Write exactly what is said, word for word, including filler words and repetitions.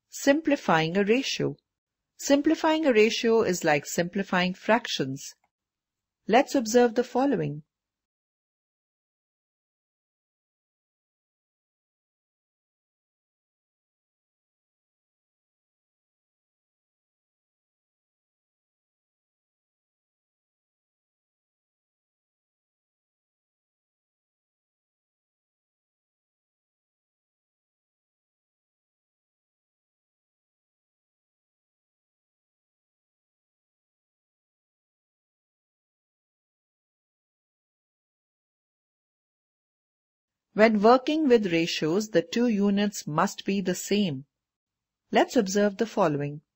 Simplifying a ratio. Simplifying a ratio is like simplifying fractions. Let's observe the following. When working with ratios, the two units must be the same. Let's observe the following.